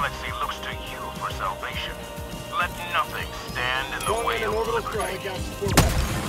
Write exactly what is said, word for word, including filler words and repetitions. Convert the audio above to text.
galaxy looks to you for salvation. Let nothing stand in the way of liberty.